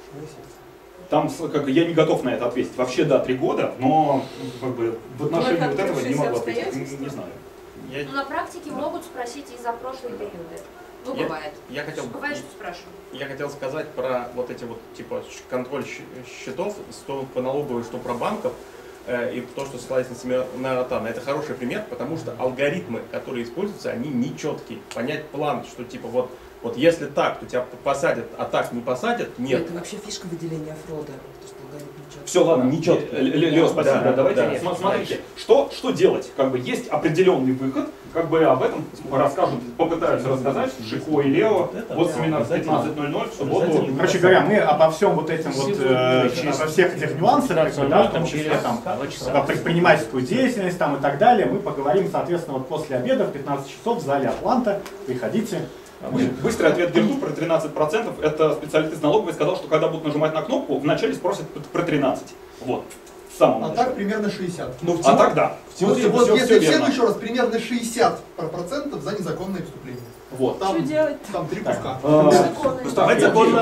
там, с- как, я не готов на это ответить. Вообще, да, три года, но как бы в отношении вот этого не могу ответить. Не, не знаю. Я, Ну, на практике могут спросить и за прошлые периоды. Ну, Я- бывает. я хотел, Бывает, что спрашивают. я хотел сказать про вот эти вот типа щ- контроль щ- счетов, что по налоговой, что про банков, э, и то, что ссылается на семинар на Атана. Это хороший пример, потому что алгоритмы, которые используются, они нечеткие. Понять план, что типа вот, вот если так, то тебя посадят, а так не посадят, нет. Это вообще фишка выделения фрода. То, что алгоритм четко. Все, ладно. Нечётко. Э, Ле- Лео, спасибо. Да, Давайте. да. См- Смотрите, что, что делать? Как бы есть определенный выход, как бы об этом расскажут, попытаются рассказать Шико и Лео. Вот семинар в пятнадцать ноль ноль в субботу. Короче говоря, мы обо всем вот этим вот, э, обо всех этих нюансах, как бы, да, в том числе там, про предпринимательскую деятельность там, и так далее, мы поговорим, соответственно, вот после обеда в пятнадцать часов в зале Атланта. Приходите. Быстрый ответ Герду про тринадцать процентов. Это специалист из налоговой сказал, что когда будут нажимать на кнопку, вначале спросят про тринадцать. Вот. В самом а начале. так примерно шестьдесят. Ну, в а так да. В вот, теории вот все, если все всем верно. еще раз, примерно шестьдесят процентов за незаконное преступление. Вот. Там, Что делать? там три куска. Давайте законно.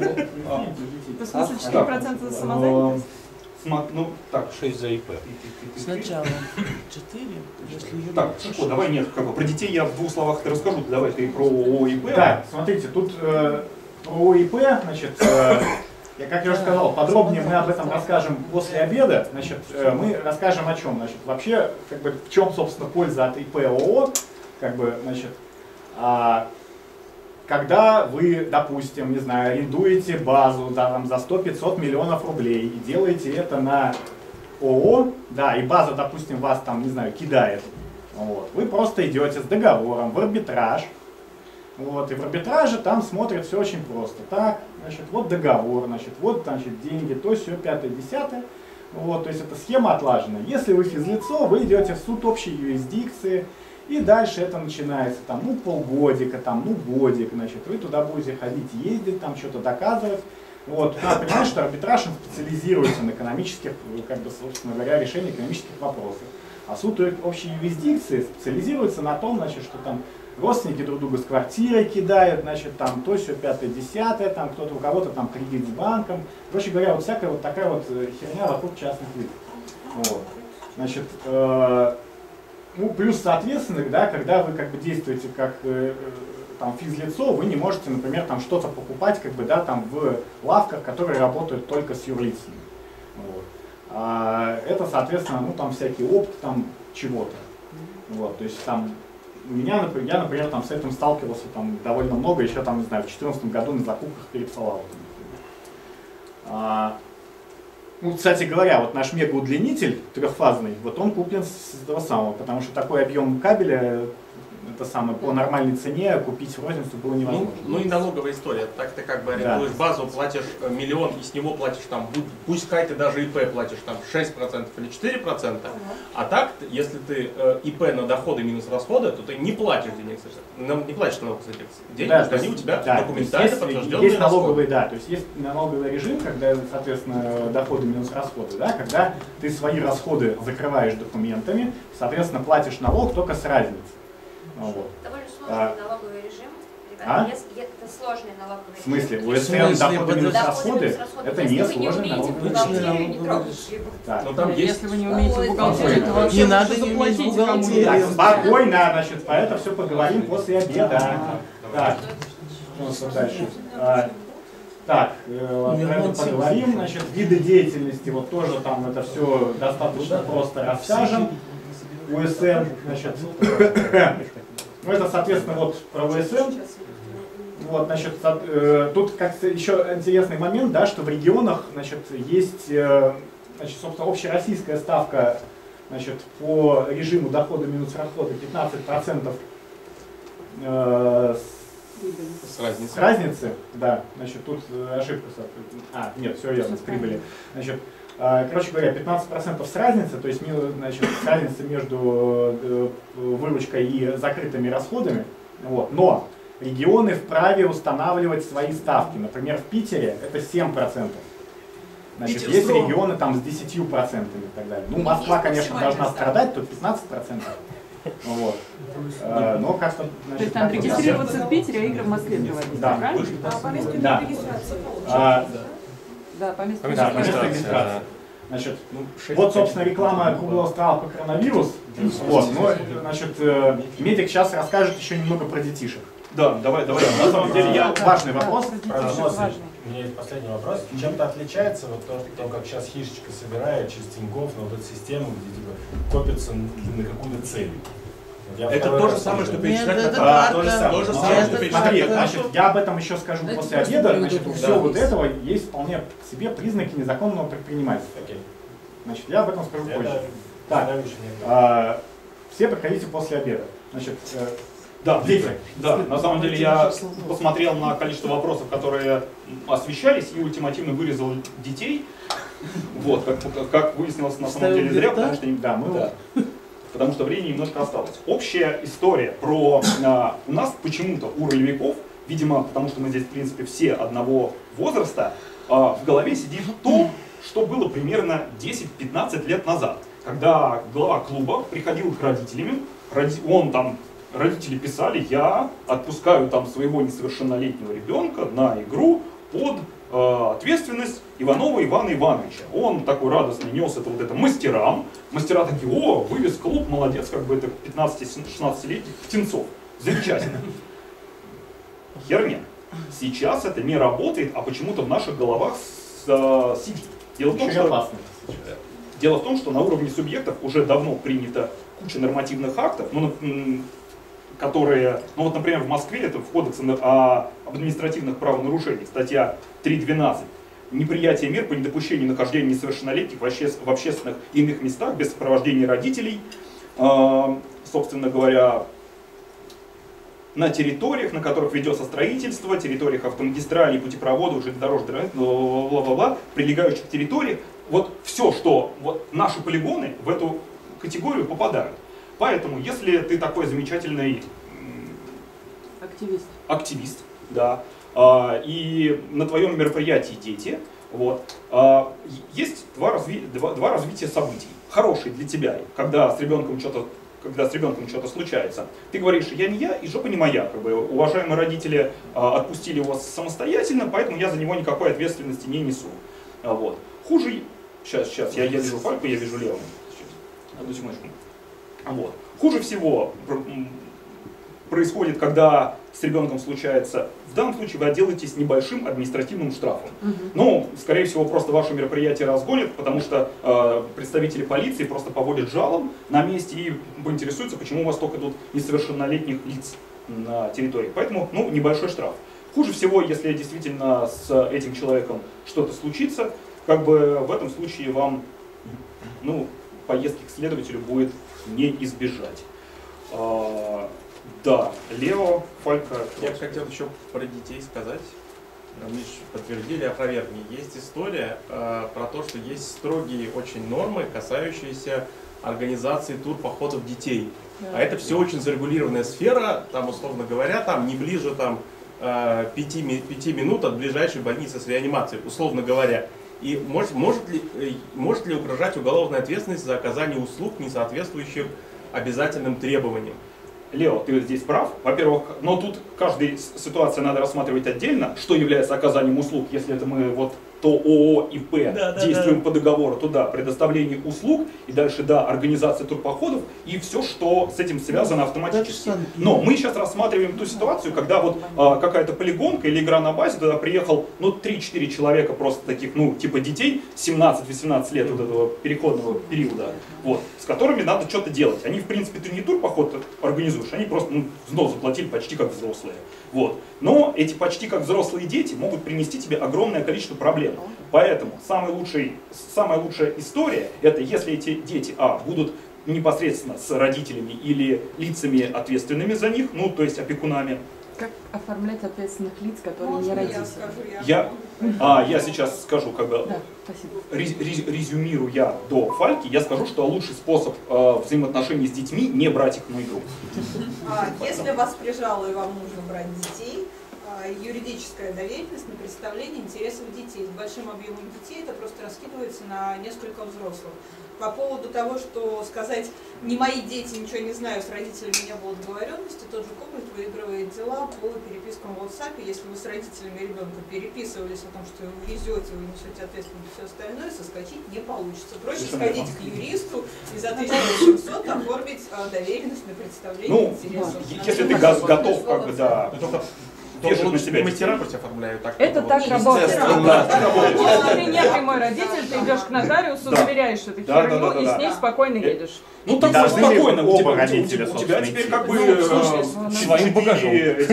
В смысле четыре процента за самозанятость? Ну, так. шесть за ИП. Сначала четыре, если юрист. Так, Чико, давай нет, как бы про детей я в двух словах расскажу. Давай ты про ОИП. Так, смотрите, тут э, про ОИП, значит, э, я, как я уже сказал, подробнее мы об этом расскажем после обеда. Значит, э, мы расскажем о чем. Значит, вообще, как бы, в чем, собственно, польза от ИП ООО, как бы, значит, а, когда вы, допустим, не знаю, арендуете базу да, там, за сто-пятьсот миллионов рублей и делаете это на ООО, да, и база, допустим, вас там, не знаю, кидает, вот, вы просто идете с договором в арбитраж, вот, и в арбитраже там смотрят все очень просто. Так, значит, вот договор, значит, вот, значит, деньги, то, все, пятое, десятое, вот, то есть эта схема отлажена. Если вы физлицо, вы идете в суд общей юрисдикции, и дальше это начинается, там, ну, полгодика, там, ну, годик, значит, вы туда будете ходить, ездить, там, что-то доказывать. Вот, надо понимать, что арбитраж специализируется на экономических, как бы, собственно говоря, решении экономических вопросов. А суд общей юрисдикции специализируется на том, значит, что там родственники друг друга с квартирой кидают, значит, там, то, все, пятое, десятое, там, кто-то у кого-то там кредит с банком. Короче говоря, вот всякая вот такая вот херня вокруг частных лиц. Вот. Значит, э Ну, плюс, соответственно, да, когда вы как бы действуете как э, там, физлицо, вы не можете, например, там что-то покупать как бы, да, там, в лавках, которые работают только с юрлицами. Вот. А это, соответственно, ну, там всякий опт там, чего-то. Вот, то есть там у меня, например, я, например, там, с этим сталкивался там, довольно много, еще там, не знаю, в две тысячи четырнадцатом году на закупках перед Fallout. А, Ну, кстати говоря, вот наш мегаудлинитель трехфазный, вот он куплен с этого самого, потому что такой объем кабеля, это самое, по нормальной цене купить в розницу было невозможно. Ну, ну и налоговая история. Так ты как бы арендуешь да. базу, платишь миллион, и с него платишь там, пускай ты даже ИП платишь там шесть процентов или четыре процента, а так, если ты э, ИП на доходы минус расходы, то ты не платишь денег, не платишь налог с этих денег, да, потому что они у тебя да, документально есть, подтвержденные есть налоговый, расходы. да, то есть есть налоговый режим, когда, соответственно, доходы минус расходы, да, когда ты свои расходы закрываешь документами, соответственно, платишь налог только с разницей. Вот. Довольно сложный А, налоговый режим. А? Если это сложный налоговый В смысле? режим. У СН доходы минус расходы, это не сложный налоговый режим. Так. Но там если вы не умеете бухгалтерию, то вообще не надо лучше не уметь заплатить бухгалтерию. кому-то. Так, спокойно, значит, про это все поговорим после обеда. Так, ну, что дальше? А, так, э, про это поговорим. Значит, виды деятельности, вот тоже там это все достаточно просто расскажем. У СН, значит, ну это, соответственно, вот про ВСН. Вот, значит, э, тут как еще интересный момент, да, что в регионах, значит, есть, э, значит, собственно, общероссийская ставка, значит, по режиму дохода минус расходы пятнадцать процентов э, с, с, разницы. с разницы, да, значит, тут ошибка, а, нет, все верно, с прибыли, значит, короче говоря, пятнадцать процентов с разницы, то есть, значит, с разницы между выручкой и закрытыми расходами, вот, но регионы вправе устанавливать свои ставки. Например, в Питере это семь процентов. Значит, есть регионы там с десятью процентами и так далее. Ну, Москва, конечно, должна страдать, тут пятнадцать процентов. Вот. А, но как-то... То есть там регистрироваться в Питере, а игры в Москве проводить, да. правильно? А по месту да. регистрации А, да, по месту да, регистрации. Значит, вот, собственно, реклама круглого стола по коронавирус. Вот, но, значит, медик сейчас расскажет еще немного про детишек. Да, давай, давай. На самом деле я... Важный вопрос. У меня есть последний вопрос. Чем-то отличается вот то, то, как сейчас хишечка собирает через Тинькофф на вот эту систему, где типа копится на какую-то цель. Я это то же самое, что перечислять Нет, на это то же карта. то же Нет, самое, это что перечислять. Смотри, карта. значит, я об этом еще скажу Это после просто обеда. приводит Значит, у к всего вот зависти. этого есть вполне по себе признаки незаконного предпринимательства. Окей. Значит, я об этом скажу Это позже. Так, раньше не было. а, все приходите после обеда. Значит, э, Да, дети. да, на самом деле я посмотрел на количество вопросов, которые освещались, и ультимативно вырезал детей. Вот, как, как выяснилось, на самом деле зря, потому что... Да, мы Да. потому что времени немножко осталось. Общая история про... Э, у нас почему-то у ролевиков, видимо, потому что мы здесь, в принципе, все одного возраста, э, в голове сидит то, что было примерно десять-пятнадцать лет назад, когда глава клуба приходил к родителям, он там, родители писали: я отпускаю там своего несовершеннолетнего ребенка на игру под э, ответственность Иванова Ивана Ивановича. Он такой радостный нес это вот это мастерам. Мастера такие: о, вывез клуб, молодец, как бы это пятнадцати-шестнадцатилетних птенцов. Замечательно. Херня. Сейчас это не работает, а почему-то в наших головах с, э, сидит. Дело в, том, что, дело в том, что на уровне субъектов уже давно принята куча нормативных актов, ну, которые, ну вот, например, в Москве это в Кодексе об административных правонарушениях, статья три двенадцать, неприятие мер по недопущению нахождения несовершеннолетних в, обще, в общественных и иных местах без сопровождения родителей, э, собственно говоря, на территориях, на которых ведется строительство, территориях автомагистралей, путепроводов, железнодорожных, бла-бла-бла, прилегающих территориях, вот все, что вот наши полигоны в эту категорию попадают. Поэтому, если ты такой замечательный активист, активист, да, и на твоем мероприятии дети, вот, есть два, разви два, два развития событий. Хороший для тебя, когда с ребенком что-то когда с ребенком что-то случается. Ты говоришь: я не я и жопа не моя. Как бы, уважаемые родители а, отпустили вас самостоятельно, поэтому я за него никакой ответственности не несу. А, вот. Хуже... Сейчас, сейчас, я, я вижу Фальку, я вижу Лео. Одну секундочку. А, вот. Хуже всего происходит, когда с ребенком случается, в данном случае вы отделаетесь небольшим административным штрафом. Угу. Ну, скорее всего, просто ваше мероприятие разгонят, потому что э, представители полиции просто поводят жалоб на месте и поинтересуются, почему у вас только тут несовершеннолетних лиц на территории. Поэтому, ну, небольшой штраф. Хуже всего, если действительно с этим человеком что-то случится, как бы в этом случае вам, ну, поездки к следователю будет не избежать. А, да, Лео, Фалька. Я хотел еще про детей сказать. Миш, подтвердили, опровергли. Есть история э, про то, что есть строгие очень нормы, касающиеся организации турпоходов детей. Да. А это все очень зарегулированная сфера, там, условно говоря, там не ближе там, э, пяти, пяти минут от ближайшей больницы с реанимацией, условно говоря. И может, может, ли, может ли угрожать уголовная ответственность за оказание услуг, не соответствующих обязательным требованиям? Лео, ты здесь прав. Во-первых, но тут каждая ситуация надо рассматривать отдельно, что является оказанием услуг, если это мы вот то ООО и П да, действуем да, да. по договору, то да, предоставление услуг, и дальше да, организация турпоходов, и все, что с этим связано автоматически. Но мы сейчас рассматриваем ту ситуацию, когда вот а, какая-то полигонка или игра на базе, туда приехал, ну, три-четыре человека просто таких, ну, типа детей, семнадцать-восемнадцать лет вот этого переходного периода, вот, с которыми надо что-то делать. Они, в принципе, ты не турпоход организуешь, они просто, ну, взнос заплатили почти как взрослые. Вот. Но эти почти как взрослые дети могут принести тебе огромное количество проблем. Поэтому самый лучший, самая лучшая история, это если эти дети, а, будут непосредственно с родителями или лицами ответственными за них, ну, то есть опекунами. Как оформлять ответственных лиц, которые Можно не родители? Я, скажу, я... Я, а, я сейчас скажу, как бы, да, рез, рез, резюмируя до Фальки, я скажу, что лучший способ э, взаимоотношений с детьми не брать их на игру. А, если вас прижало и вам нужно брать детей, юридическая доверенность на представление интересов детей. С большим объемом детей это просто раскидывается на несколько взрослых. По поводу того, что сказать «не мои дети, ничего не знаю, с родителями не было договоренности», тот же Кобальт выигрывает дела по перепискам в WhatsApp. Если вы с родителями ребенка переписывались о том, что вы везете, вы несете ответственность и все остальное, соскочить не получится. Проще сходить к юристу и за тысячу восемьсот оформить доверенность на представление ну, интересов. Если ты готов, как бы, да. Вешают на себя. Мастера просто оформляют. Так, это так работает. Если ты не прямой родитель, ты идешь к нотариусу, заверяешь эту херню и с ней спокойно едешь. Ну так спокойно, у тебя, родителя, у тебя теперь как бы своим багажом.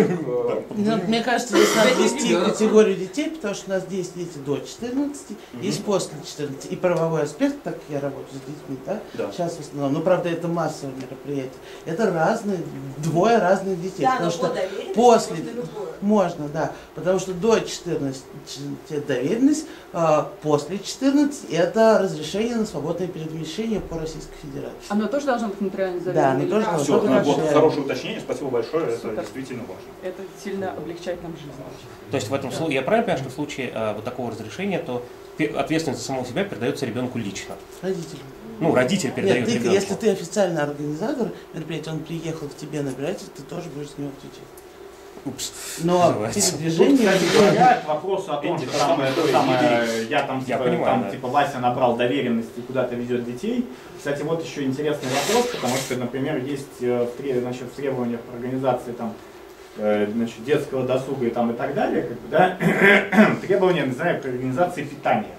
Мне кажется, здесь надо ввести категорию детей, потому что у нас здесь дети до четырнадцати, есть после четырнадцати. И правовой аспект, так как я работаю с детьми, да? Да. Сейчас в основном, ну правда это массовое мероприятие. Это разные, двое разных детей. Да, потому но что по после... Можно, да. Потому что до четырнадцати это доверенность, а после четырнадцати это разрешение на свободное перемещение по Российской Федерации. Оно тоже должно быть нотариально заверено? Да, оно тоже да, должно быть. Все, вот хорошее уточнение, спасибо большое, Супер. это действительно важно. Это сильно облегчает нам жизнь. То есть в этом случае, я правильно понимаю, что в случае а, вот такого разрешения, то ответственность за самого себя передается ребенку лично? Родителю. Ну, родитель передает Нет, ты, ребенку. если ты официальный организатор мероприятия, он приехал к тебе набирать, ты тоже будешь с него отвечать. Упс. Но передвижение... Тут, кстати говоря, к вопросу о том, Энди, что это там, самое это то, самое, Игорь. я там, Я типа, понимаю, там да. типа, Вася набрал доверенность и куда-то везет детей. Кстати, вот еще интересный вопрос, потому что, например, есть э, в тре- значит, в требованиях организации там, э, значит, детского досуга и, там, и так далее, как бы, да, требования, не знаю, к организации питания.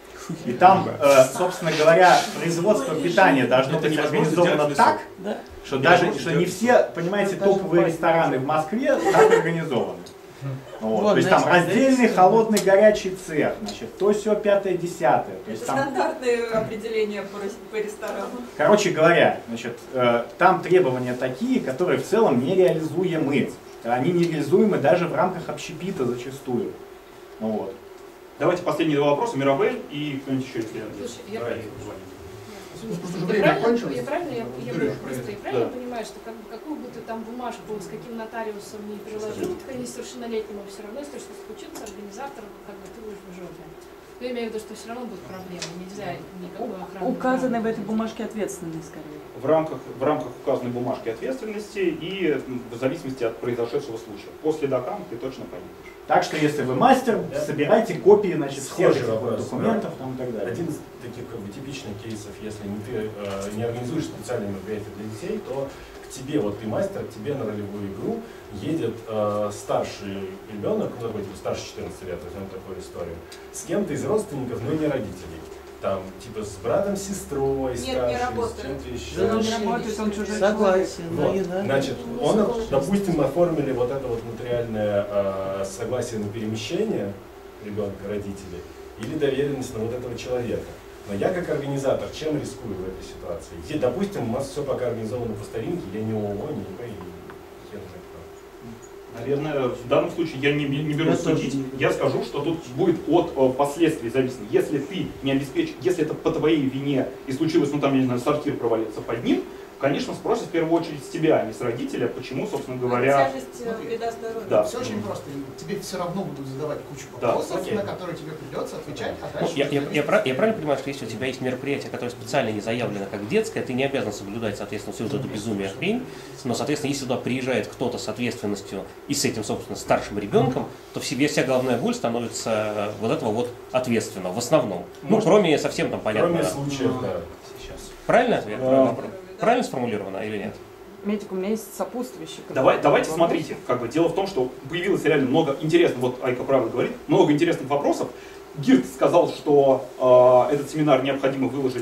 И там, э, собственно говоря, производство питания должно Это быть невозможно организовано сделать в так, Да. что Не даже возможно что не сделать. все, понимаете, Даже топовые в рестораны в Москве так организованы. Вот. Вот, То есть там знаете, раздельный, знаете, холодный, горячий цех, значит, то все пятое, десятое. То есть Это там, стандартные определения по, рес- по ресторану. короче говоря, значит, э, там требования такие, которые в целом нереализуемы. Они нереализуемы даже в рамках общепита зачастую. Ну вот. Давайте последние два вопроса, Мирабель и кто-нибудь еще, если Слушай, я Давай, правильно- Ваня. Просто уже Я время правильно, кончилось. я правильно, я, я Сережа, просто, привет. я правильно Да. понимаю, что как, бы какую бы ты там бумажку с каким нотариусом не приложил к несовершеннолетнему, все равно, если что случится, организатор, как бы ты будешь в жопе. Но я имею в виду, что все равно будут проблемы, нельзя никакой охраны. Указаны в этой бумажке ответственные, скорее. В рамках, в рамках указанной бумажки ответственности и м, в зависимости от произошедшего случая. По следакам ты точно поедешь. Так что если вы мастер, собирайте копии, значит, всех Схожий этих вопрос, документов да. там, и так далее. Один из таких как бы, типичных кейсов, если не ты э, не организуешь специальные мероприятия для детей, то к тебе, вот ты мастер, к тебе на ролевую игру едет э, старший ребенок, ну такой типа старше четырнадцати лет, возьмем такую историю, с кем-то из родственников, но не родителей. Там, типа, с братом, сестрой, Нет, не старшей, работает. с чем-то еще. Да, он не работает, он чужой Согласен, Вот. но не надо. Значит, он, допустим, оформили вот это вот нотариальное э, согласие на перемещение ребенка, родителей, или доверенность на вот этого человека. Но я как организатор, чем рискую в этой ситуации? И, допустим, у нас все пока организовано по старинке, я не ООО, не ИП, и хер знает кто. Наверное, в данном случае я не, не берусь Я тоже судить. не берусь. Я скажу, что тут будет от э, последствий зависеть. Если ты не обеспечишь, если это по твоей вине и случилось, ну там, я не знаю, сортир провалился под ним, конечно, спросят в первую очередь с тебя, а не с родителя, почему, собственно говоря. Тяжесть э, вреда здоровью. Да. Все очень просто. Тебе все равно будут задавать кучу Да. вопросов, Окей. на которые тебе придется отвечать, а Ну, дальше... я, я, будет я, прав- я правильно понимаю, что если у тебя есть мероприятие, которое специально не заявлено как детское, ты не обязан соблюдать, соответственно, всю вот эту безумие хрень, но, соответственно, если туда приезжает кто-то с ответственностью и с этим, собственно, старшим ребенком, то в себе вся головная боль становится вот этого вот ответственного, в основном. Ну, Может, кроме совсем там понятно. Кроме случаев, да. Сейчас. Правильный ответ? Да. Правильно сформулировано или нет? Медик, у меня есть сопутствующий. Давай, давайте вопрос. смотрите, как бы дело в том, что появилось реально много интересных, вот Айка правильно говорит, много интересных вопросов. Гирт сказал, что э, этот семинар необходимо выложить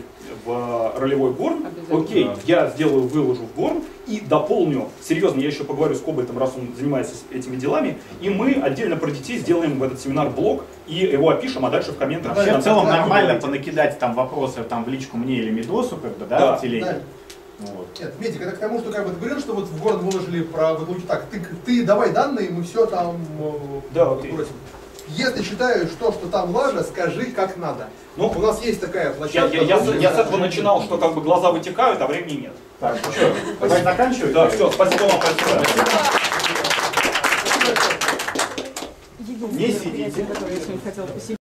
в э, ролевой Горн. Обязательно. Окей, Да. я сделаю, выложу в Горн и дополню, серьезно, я еще поговорю с Кобальтом, раз он занимается с- этими делами, и мы отдельно про детей сделаем в этот семинар блог и его опишем, а дальше в комментах. Вообще, в целом Да, нормально да. понакидать там вопросы там, в личку мне или Медосу, как бы, да, Да. в телеге. Да. Вот. Нет, Медик, это к тому, что как бы ты говорил, что вот в город выложили про вот, ну, так, ты, ты давай данные, мы все там э, Да, окей. бросим. Если считаешь то, что там важно, скажи как надо. Ну, У нас есть такая Я, площадка. я, я, с- я с да. этого начинал, что как бы глаза вытекают, а времени нет. Так, ну что, давай заканчивать? Да, все, спасибо вам большое. Не сидите. Который я сегодня хотела посетить.